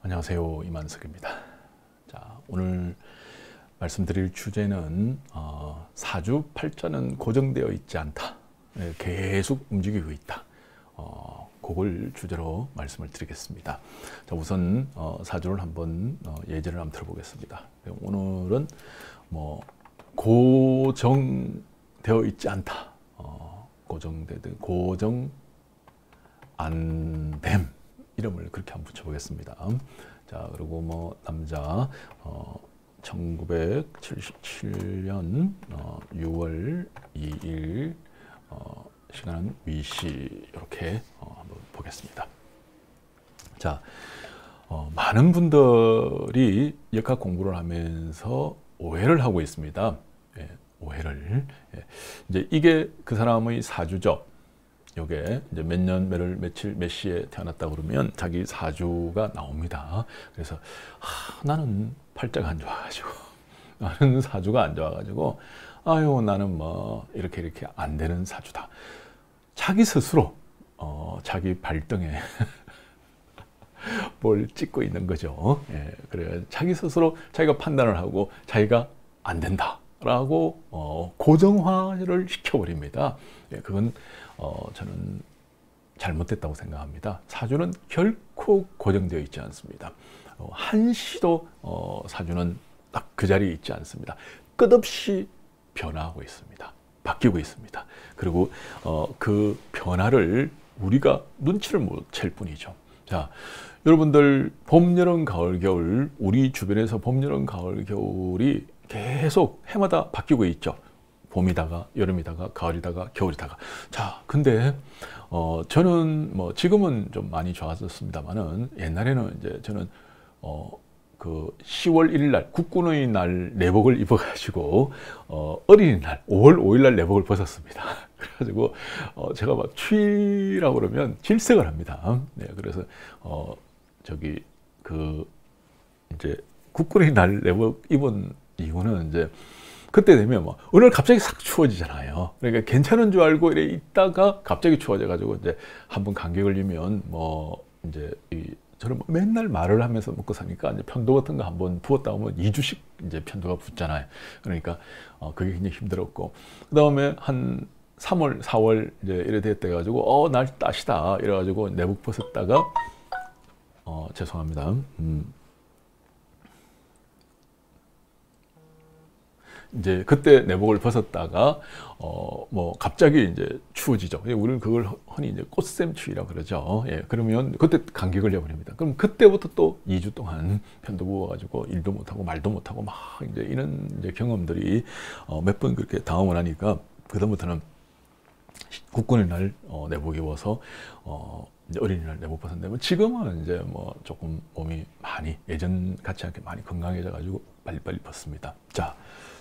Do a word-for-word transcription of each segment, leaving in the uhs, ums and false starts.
안녕하세요, 이만석입니다. 자, 오늘 말씀드릴 주제는 어, 사주팔자는 고정되어 있지 않다. 네, 계속 움직이고 있다. 어, 그걸 주제로 말씀을 드리겠습니다. 자, 우선 어, 사주를 한번 어, 예제를 한번 들어보겠습니다. 오늘은 뭐 고정되어 있지 않다. 어, 고정되든 고정 안됨. 이름을 그렇게 한번 붙여보겠습니다. 자, 그리고 뭐 남자 어, 천구백칠십칠 년 어, 유월 이일 어, 시간은 위시 이렇게 어, 한번 보겠습니다. 자, 어, 많은 분들이 역학 공부를 하면서 오해를 하고 있습니다. 예, 오해를 예. 이제 이게 그 사람의 사주죠. 요게 이제 몇 년, 몇월, 며칠, 몇 시에 태어났다 그러면 자기 사주가 나옵니다. 그래서 아, 나는 팔자가 안 좋아가지고 나는 사주가 안 좋아가지고 아유 나는 뭐 이렇게 이렇게 안 되는 사주다. 자기 스스로 어, 자기 발등에 뭘 찍고 있는 거죠. 예, 그래 자기 스스로 자기가 판단을 하고 자기가 안 된다. 라고 어, 고정화를 시켜버립니다. 예, 그건 어, 저는 잘못됐다고 생각합니다. 사주는 결코 고정되어 있지 않습니다. 어, 한시도 어, 사주는 딱 그 자리에 있지 않습니다. 끝없이 변화하고 있습니다. 바뀌고 있습니다. 그리고 어, 그 변화를 우리가 눈치를 못 챌 뿐이죠. 자, 여러분들 봄, 여름, 가을, 겨울 우리 주변에서 봄, 여름, 가을, 겨울이 계속 해마다 바뀌고 있죠. 봄이다가 여름이다가 가을이다가 겨울이다가. 자, 근데 어 저는 뭐 지금은 좀 많이 좋아졌습니다만은 옛날에는 이제 저는 어 그 시월 일일 날 국군의 날 내복을 입어가지고 어 어린이날 오월 오일 날 내복을 벗었습니다. 그래가지고 어 제가 막 추위라고 그러면 질색을 합니다. 네, 그래서 어 저기 그 이제 국군의 날 내복 입은 이유는 이제 그때 되면 뭐 오늘 갑자기 싹 추워지잖아요. 그러니까 괜찮은 줄 알고 이래 있다가 갑자기 추워져 가지고 이제 한번 감기 걸리면 뭐 이제 이 저는 뭐 맨날 말을 하면서 먹고 사니까 이제 편도 같은 거 한번 부었다 오면 이 주씩 이제 편도가 붙잖아요. 그러니까 어 그게 굉장히 힘들었고 그다음에 한 삼월, 사월 이제 이래 됐대 가지고 어 날 따시다 이래 가지고 내복 벗었다가 어 죄송합니다. 음. 이제 그때 내복을 벗었다가 어 뭐 갑자기 이제 추워지죠. 우리는 그걸 흔히 이제 꽃샘추위라고 그러죠. 예, 그러면 그때 감기 걸려버립니다. 그럼 그때부터 또 이 주 동안 편도 부어가지고 일도 못하고 말도 못하고 막 이제 이런 이제 경험들이 어 몇 번 그렇게 당하고 나니까 그다음부터는 국군의 날 어 내복 입어서 어 이제 어린이날 내복 벗었는데 지금은 이제 뭐 조금 몸이 많이 예전 같지 않게 많이 건강해져가지고 빨리빨리 벗습니다. 자.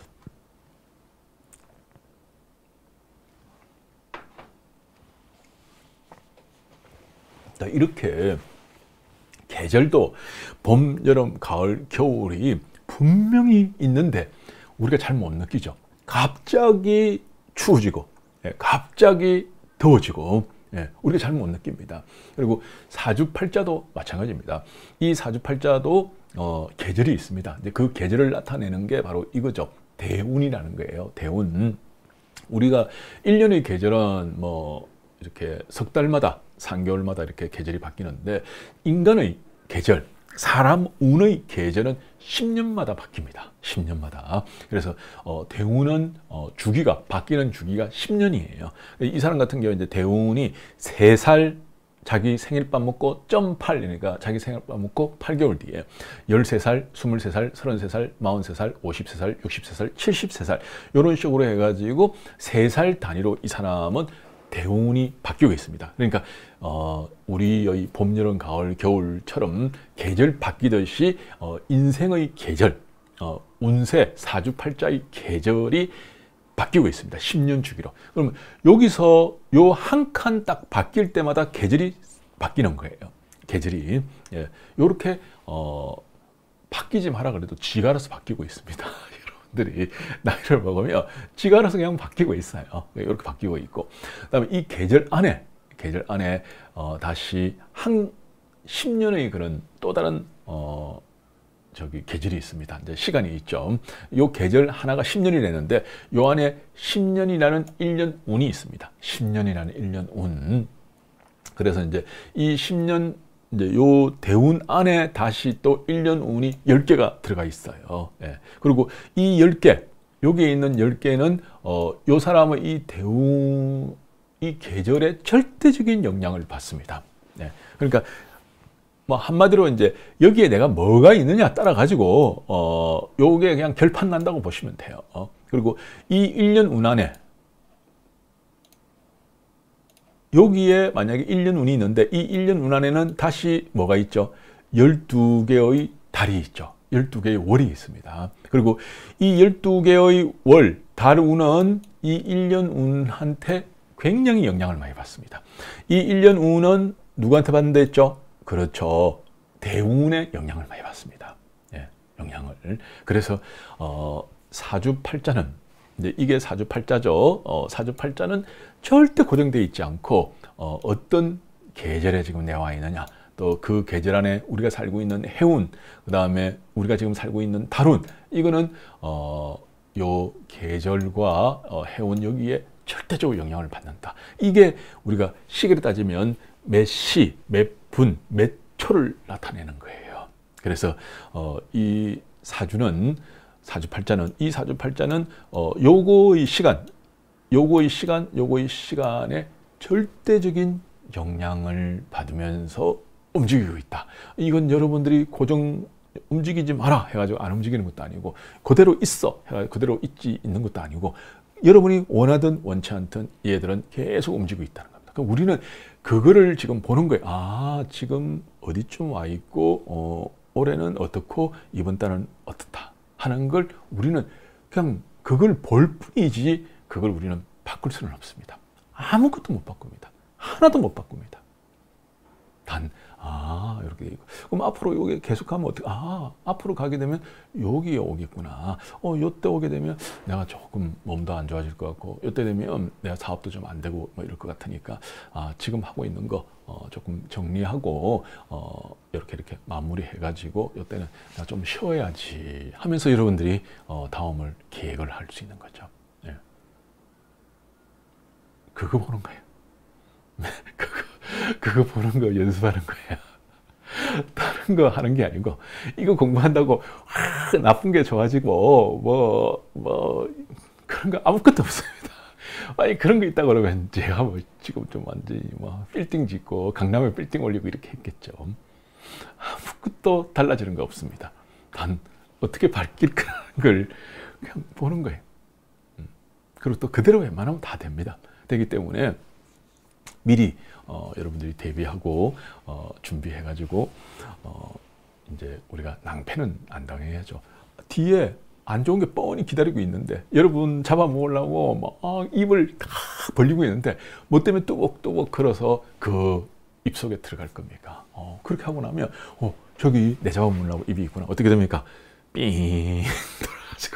이렇게 계절도 봄, 여름, 가을, 겨울이 분명히 있는데 우리가 잘 못 느끼죠. 갑자기 추워지고 갑자기 더워지고 우리가 잘 못 느낍니다. 그리고 사주팔자도 마찬가지입니다. 이 사주팔자도 어, 계절이 있습니다. 그 계절을 나타내는 게 바로 이거죠. 대운이라는 거예요. 대운. 우리가 일 년의 계절은 뭐 이렇게 석 달마다 삼 개월마다 이렇게 계절이 바뀌는데 인간의 계절, 사람 운의 계절은 십 년마다 바뀝니다. 십 년마다. 그래서 어, 대운은 어, 주기가 바뀌는 주기가 십 년이에요. 이 사람 같은 경우 이제 대운이 세 살 자기 생일밥 먹고 점 팔이니까 자기 생일밥 먹고 팔 개월 뒤에 열세 살, 스물세 살, 서른세 살, 마흔세 살, 오십세 살, 육십세 살, 칠십세 살 이런 식으로 해가지고 세 살 단위로 이 사람은 대운이 바뀌고 있습니다. 그러니까 어, 우리의 봄, 여름, 가을, 겨울처럼 계절 바뀌듯이 어, 인생의 계절, 어, 운세, 사주팔자의 계절이 바뀌고 있습니다. 십 년 주기로. 그러면 여기서 요 한 칸 딱 바뀔 때마다 계절이 바뀌는 거예요. 계절이 예, 요렇게 어, 바뀌지 마라 그래도 지가 알아서 바뀌고 있습니다. 들이 나이를 먹으면 지가 알아서 그냥 바뀌고 있어요. 이렇게 바뀌고 있고, 그다음에 이 계절 안에 계절 안에 어, 다시 한 십 년의 그런 또 다른 어, 저기 계절이 있습니다. 이제 시간이 있죠. 요 계절 하나가 십 년이라는데 요 안에 십 년이라는 일 년 운이 있습니다. 십 년이라는 일 년 운. 그래서 이제 이 십 년 이제 요 대운 안에 다시 또 일 년 운이 열 개가 들어가 있어요. 예. 그리고 이 열 개, 여기에 있는 열 개는 어, 요 사람의 이 대운 이 계절에 절대적인 영향을 받습니다. 예. 그러니까 뭐 한마디로 이제 여기에 내가 뭐가 있느냐 따라 가지고 어 요게 그냥 결판 난다고 보시면 돼요. 어. 그리고 이 일 년 운 안에 여기에 만약에 일 년 운이 있는데 이 일 년 운 안에는 다시 뭐가 있죠? 열두 개의 달이 있죠. 열두 개의 월이 있습니다. 그리고 이 열두 개의 월, 달 운은 이 일 년 운한테 굉장히 영향을 많이 받습니다. 이 일 년 운은 누구한테 받는다 했죠? 그렇죠. 대운에 영향을 많이 받습니다. 예, 영향을. 그래서 어, 사주팔자는 이제 이게 사주팔자죠. 어, 사주팔자는 절대 고정되어 있지 않고 어, 어떤 계절에 지금 내와 있느냐, 또 그 계절 안에 우리가 살고 있는 해운, 그 다음에 우리가 지금 살고 있는 달운, 이거는 어, 요 계절과 어, 해운 여기에 절대적으로 영향을 받는다. 이게 우리가 시계로 따지면 몇 시, 몇 분, 몇 초를 나타내는 거예요. 그래서 어, 이 사주는 사주팔자는 이 사주팔자는 어, 요거의 시간, 요거의 시간, 요거의 시간에 절대적인 영향을 받으면서 움직이고 있다. 이건 여러분들이 고정 움직이지 마라 해가지고 안 움직이는 것도 아니고 그대로 있어 해가지고 그대로 있지 있는 것도 아니고 여러분이 원하든 원치 않든 얘들은 계속 움직이고 있다는 겁니다. 그럼 우리는 그거를 지금 보는 거예요. 아, 지금 어디쯤 와 있고 어, 올해는 어떻고 이번 달은 어떻다 하는 걸 우리는 그냥 그걸 볼 뿐이지 그걸 우리는 바꿀 수는 없습니다. 아무것도 못 바꿉니다. 하나도 못 바꿉니다. 단, 아, 이렇게 되고. 그럼 앞으로 여기 계속 가면 어떻게, 아, 앞으로 가게 되면 여기에 오겠구나. 어, 요때 오게 되면 내가 조금 몸도 안 좋아질 것 같고, 요때 되면 내가 사업도 좀 안 되고 뭐 이럴 것 같으니까, 아, 지금 하고 있는 거, 어, 조금 정리하고, 어, 이렇게 이렇게 마무리 해가지고, 요때는 내가 좀 쉬어야지 하면서 여러분들이, 어, 다음을 계획을 할 수 있는 거죠. 예. 그거 보는 거예요. 그거, 그거 보는 거 연습하는 거예요. 다른 거 하는 게 아니고, 이거 공부한다고 와, 나쁜 게 좋아지고, 뭐, 뭐, 그런 거 아무것도 없습니다. 아니, 그런 거 있다 그러면 제가 뭐 지금 좀 완전히 뭐 빌딩 짓고, 강남에 빌딩 올리고 이렇게 했겠죠. 아무것도 달라지는 거 없습니다. 단, 어떻게 바뀔까라는 걸 그냥 보는 거예요. 그리고 또 그대로 웬만하면 다 됩니다. 되기 때문에 미리 어, 여러분들이 대비하고 어, 준비해가지고 어, 이제 우리가 낭패는 안 당해야죠. 뒤에 안 좋은 게 뻔히 기다리고 있는데 여러분 잡아먹으려고 막 어, 입을 다 벌리고 있는데 뭐 때문에 뚜벅뚜벅 걸어서 그 입속에 들어갈 겁니까? 어, 그렇게 하고 나면 어, 저기 내 잡아먹으려고 입이 있구나. 어떻게 됩니까? 삥 돌아가지고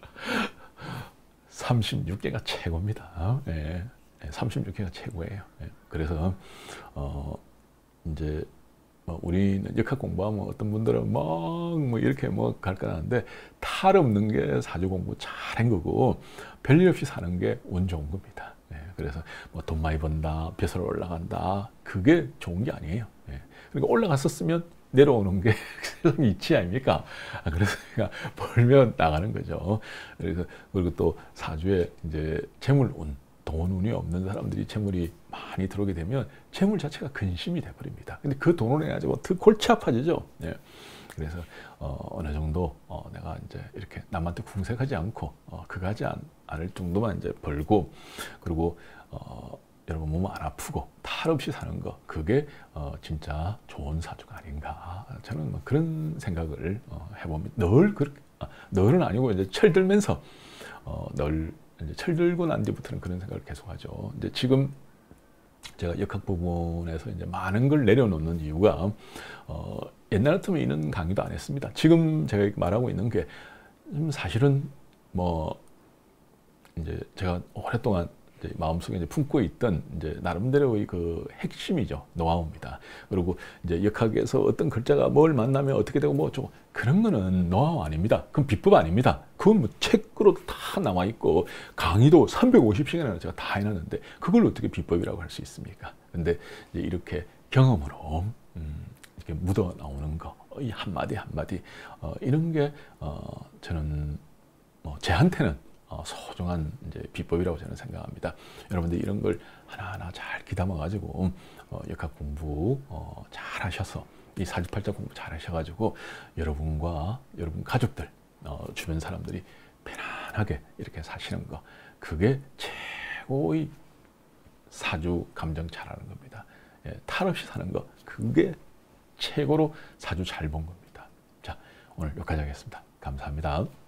삼십육 개가 최고입니다. 네. 삼십육 개가 최고예요. 그래서 어 이제 뭐 우리는 역학 공부하면 어떤 분들은 막 뭐 이렇게 뭐 갈까하는데 탈 없는 게 사주 공부 잘한 거고 별일 없이 사는 게 운 좋은 겁니다. 그래서 뭐 돈 많이 번다, 벼슬 올라간다, 그게 좋은 게 아니에요. 그러니까 올라갔었으면 내려오는 게 세상에 이치 아닙니까? 그래서 그냥 벌면 나가는 거죠. 그래서 그리고 또 사주에 이제 재물운, 돈 운이 없는 사람들이 재물이 많이 들어오게 되면 재물 자체가 근심이 돼버립니다. 근데 그 돈을 해가지고 더 골치 아파지죠. 예. 그래서 어, 어느 정도 어, 내가 이제 이렇게 남한테 궁색하지 않고 어, 그가지 않, 않을 정도만 이제 벌고 그리고 어, 여러분 몸 안 아프고 탈 없이 사는 거 그게 어, 진짜 좋은 사주가 아닌가 저는 뭐 그런 생각을 어, 해봅니다. 늘 그렇게 아, 늘은 아니고 이제 철들면서 어, 늘 이제 철들고 난 뒤부터는 그런 생각을 계속하죠. 이제 지금 제가 역학 부분에서 이제 많은 걸 내려놓는 이유가 어, 옛날 같으면 이런 강의도 안 했습니다. 지금 제가 말하고 있는 게 사실은 뭐 이제 제가 오랫동안 이제 마음속에 이제 품고 있던 이제 나름대로의 그 핵심이죠. 노하우입니다. 그리고 이제 역학에서 어떤 글자가 뭘 만나면 어떻게 되고 뭐 좀 그런 거는 노하우 아닙니다. 그건 비법 아닙니다. 그건 뭐 책으로 다 나와 있고 강의도 삼백오십 시간이나 제가 다 해놨는데 그걸 어떻게 비법이라고 할 수 있습니까? 근데 이제 이렇게 경험으로 음, 이렇게 묻어 나오는 거, 이 한마디 한마디 어, 이런 게 어, 저는 뭐 제한테는 어, 소중한 이제 비법이라고 저는 생각합니다. 여러분들 이런 걸 하나하나 잘 귀담아 가지고 어, 역학 공부 어, 잘 하셔서 이 사주팔자 공부 잘 하셔가지고 여러분과 여러분 가족들 어, 주변 사람들이 편안하게 이렇게 사시는 거, 그게 최고의 사주 감정 잘하는 겁니다. 예, 탈 없이 사는 거, 그게 최고로 사주 잘 본 겁니다. 자, 오늘 여기까지 하겠습니다. 감사합니다.